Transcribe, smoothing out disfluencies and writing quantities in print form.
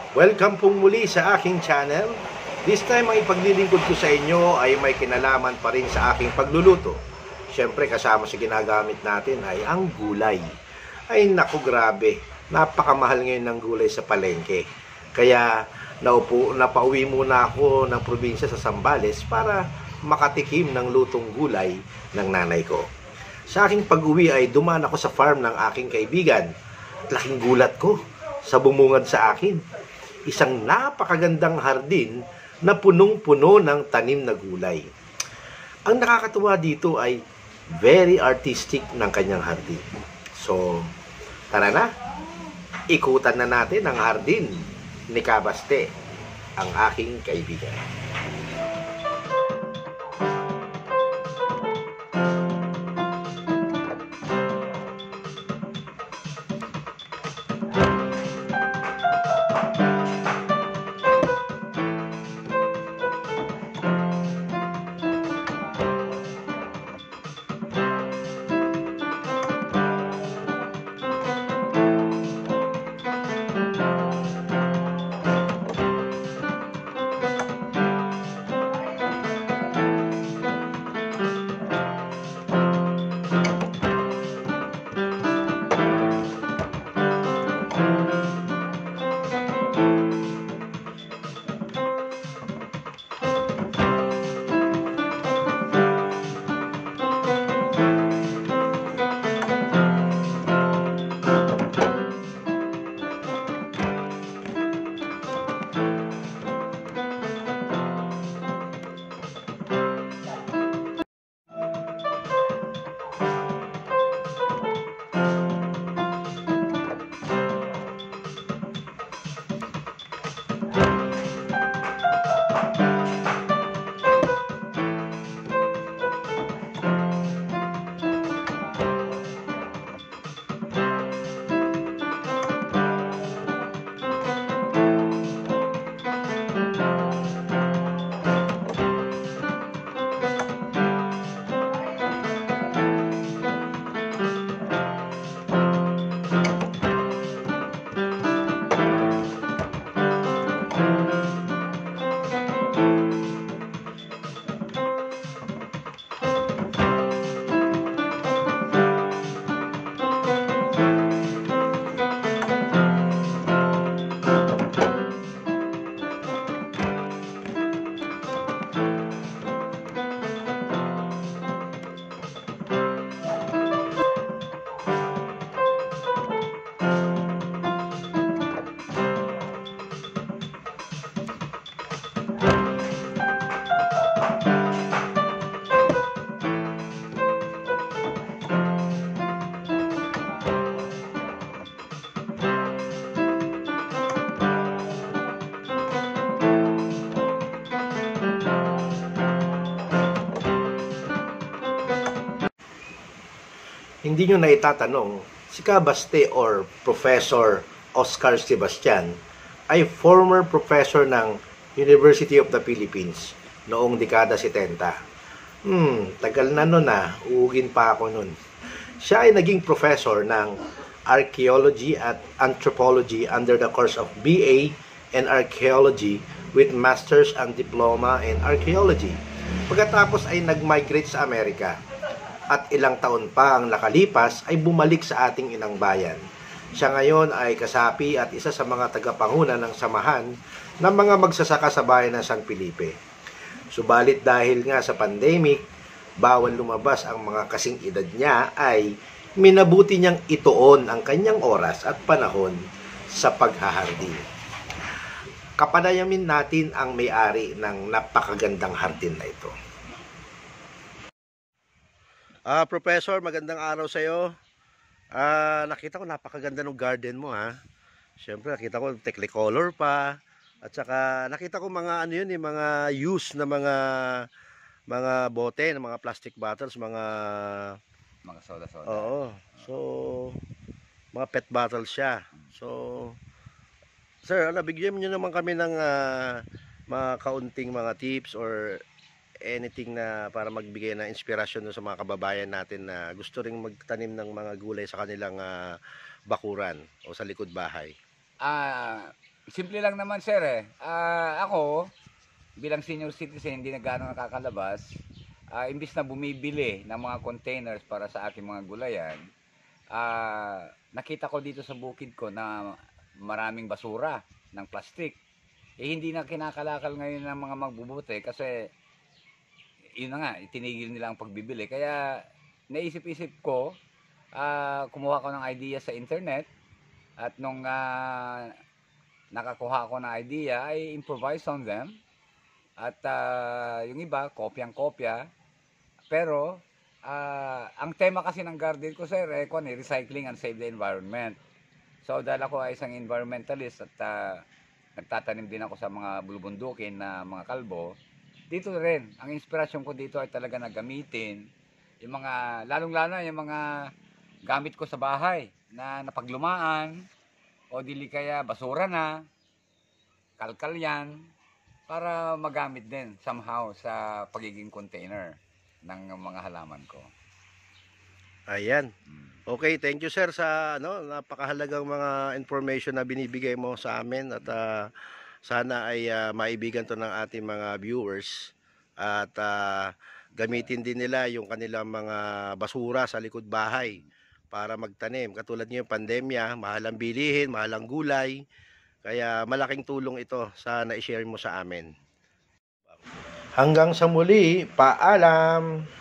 Welcome pong muli sa aking channel. This time ang ipaglilingkod ko sa inyo ay may kinalaman pa rin sa aking pagluluto. Siyempre kasama sa ginagamit natin ay ang gulay. Ay naku grabe, napakamahal ngayon ng gulay sa palengke. Kaya napauwi muna ako ng probinsya sa Zambales para makatikim ng lutong gulay ng nanay ko. Sa aking pag-uwi ay dumaan ako sa farm ng aking kaibigan. At laking gulat ko sa bumungad sa akin. Isang napakagandang hardin na punong-puno ng tanim na gulay. Ang nakakatuwa dito ay very artistic ng kanyang hardin. So, tara na, ikutan na natin ang hardin ni Kabaste, ang aking kaibigan. Hindi nyo na itatanong, si Kabaste or Professor Oscar Sebastian ay former professor ng University of the Philippines noong dekada 70. Tagal na nun uugin pa ako nun. Siya ay naging professor ng Archaeology at Anthropology under the course of BA in Archaeology with Masters and Diploma in Archaeology. Pagkatapos ay nag-migrate sa Amerika. At ilang taon pa ang nakalipas ay bumalik sa ating inang bayan. Siya ngayon ay kasapi at isa sa mga tagapanguna ng samahan ng mga magsasaka sa bayan ng San Felipe. Subalit dahil nga sa pandemic, bawal lumabas ang mga kasing edad niya ay minabuti niyang ituon ang kanyang oras at panahon sa paghahardi. Kapanayamin natin ang may-ari ng napakagandang hardin na ito. Professor, magandang araw sa iyo. Nakita ko napakaganda ng garden mo Siyempre nakita ko technicolor pa. At saka nakita ko mga mga use na mga bote, na mga plastic bottles, mga soda-soda. Oo. So mga pet bottles siya. So sir, bigyan niyo naman kami ng mga kaunting mga tips or anything na para magbigay ng inspirasyon sa mga kababayan natin na gusto ring magtanim ng mga gulay sa kanilang bakuran o sa likod bahay? Simple lang naman sir ako, bilang senior citizen, hindi na gaano nakakalabas. Imbis na bumibili ng mga containers para sa aking mga gulayan, nakita ko dito sa bukid ko na maraming basura ng plastic. Hindi na kinakalakal ngayon ng mga magbubuti kasi yun na nga, itinigil nila ang pagbibili. Kaya naisip-isip ko, kumuha ko ng idea sa internet at nung nakakuha ko ng idea, I improvise on them. At yung iba, kopyang-kopya. Pero, ang tema kasi ng garden ko, sir, recycling and save the environment. So, dahil ako ay isang environmentalist at nagtatanim din ako sa mga bulubundukin na mga kalbo, dito rin, ang inspirasyon ko dito ay talaga na gamitin yung mga, lalong-lalo yung mga gamit ko sa bahay na napaglumaan o dili kaya basura na, kalkal yan, para magamit din somehow sa pagiging container ng mga halaman ko. Ayan. Okay, thank you sir sa napakahalagang mga information na binibigay mo sa amin at sana ay maibigan to ng ating mga viewers at gamitin din nila yung kanilang mga basura sa likod bahay para magtanim. Katulad ngayong pandemya, mahal ang bilihin, mahal ang gulay. Kaya malaking tulong ito sa na-share mo sa amin. Hanggang sa muli, paalam!